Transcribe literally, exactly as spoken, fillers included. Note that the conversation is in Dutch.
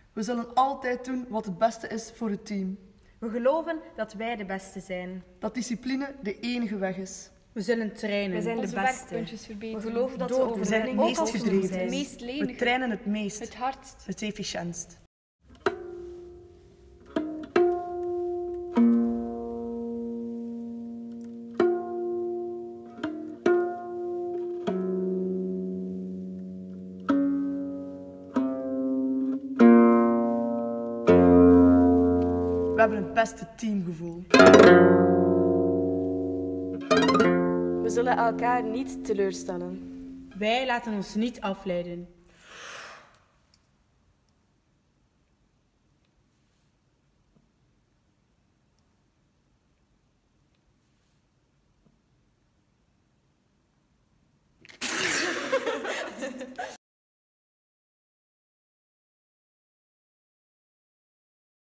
We zullen altijd doen wat het beste is voor het team. We geloven dat wij de beste zijn. Dat discipline de enige weg is. We zullen trainen. We zijn de de beste. werkpuntjes verbeteren. We geloven dat Door we te We zijn het overwinning meest ook als gedreven. zijn. Het meest We lenige. trainen het meest, Het hardst. het efficiëntst. We hebben het beste teamgevoel. We zullen elkaar niet teleurstellen. Wij laten ons niet afleiden.